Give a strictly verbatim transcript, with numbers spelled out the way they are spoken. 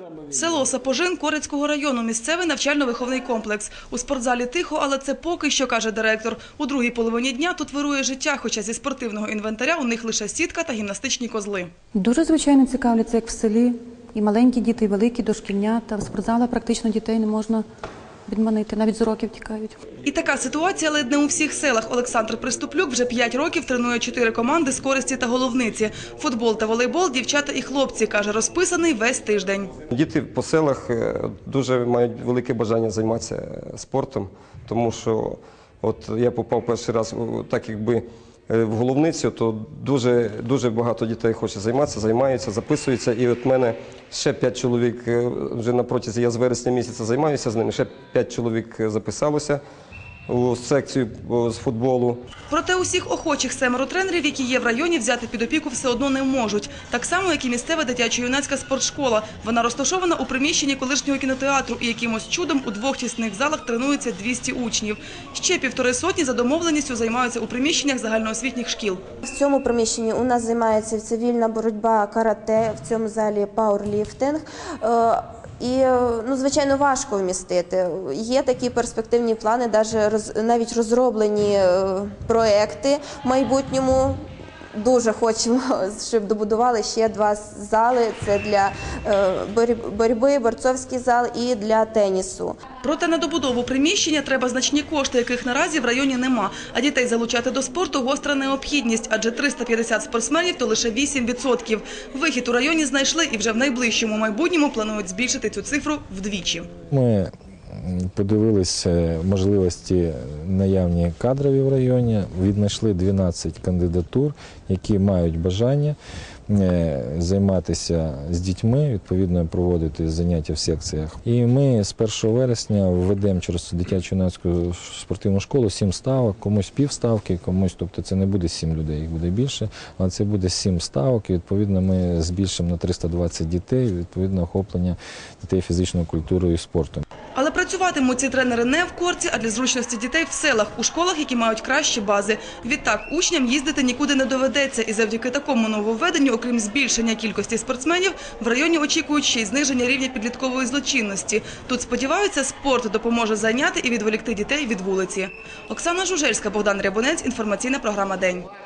Село Сапожин Корецького району – місцевий навчально-виховний комплекс. У спортзалі тихо, але це поки що, каже директор. У другій половині дня тут вирує життя, хоча зі спортивного інвентаря у них лише сітка та гімнастичні козли. Дуже, звичайно, цікавляться, як в селі. І маленькі діти, і великі, дошкільнята. В спортзалі практично дітей не можна відманити, навіть з уроків тікають. І така ситуація ледь не у всіх селах. Олександр Приступлюк вже п'ять років тренує чотири команди з Користі та Головниці. Футбол та волейбол, дівчата і хлопці, каже, розписаний весь тиждень. Діти по селах дуже мають велике бажання займатися спортом, тому що от я попав перший раз, так якби, в Головницю, то дуже, дуже багато дітей хоче займатися, займаються, записуються. І от в мене ще п'ять чоловік вже на протязі, я з вересня місяця займаюся з ними, ще п'ять чоловік записалося у секцію з футболу. Проте усіх охочих семеро тренерів, які є в районі, взяти під опіку все одно не можуть. Так само, як і місцева дитячо-юнацька спортшкола. Вона розташована у приміщенні колишнього кінотеатру і якимось чудом у двох тісних залах тренується двісті учнів. Ще півтори сотні за домовленістю займаються у приміщеннях загальноосвітніх шкіл. В цьому приміщенні у нас займається цивільна боротьба, карате, в цьому залі пауерліфтинг. І, ну, звичайно, важко вмістити. Є такі перспективні плани, навіть розроблені проекти в майбутньому. Дуже хочемо, щоб добудували ще два зали. Це для боротьби, борцовський зал і для тенісу. Проте на добудову приміщення треба значні кошти, яких наразі в районі нема. А дітей залучати до спорту – гостра необхідність, адже триста п'ятдесят спортсменів – то лише вісім відсотків. Вихід у районі знайшли і вже в найближчому майбутньому планують збільшити цю цифру вдвічі. Ми подивилися можливості наявні кадрові в районі, віднайшли дванадцять кандидатур, які мають бажання займатися з дітьми, відповідно проводити заняття в секціях. І ми з першого вересня введемо через дитячо-юнацьку спортивну школу сім ставок, комусь півставки, комусь, тобто це не буде сім людей, їх буде більше, але це буде сім ставок, і відповідно ми збільшимо на триста двадцять дітей, відповідно охоплення дітей фізичною культурою і спортом. Але працюватимуть ці тренери не в Корці, а для зручності дітей в селах, у школах, які мають кращі бази. Відтак, учням їздити нікуди не доведеться. І завдяки такому нововведенню, окрім збільшення кількості спортсменів, в районі очікують ще й зниження рівня підліткової злочинності. Тут, сподіваються, спорт допоможе зайняти і відволікти дітей від вулиці. Оксана Жужельська, Богдан Рябунець, інформаційна програма «День».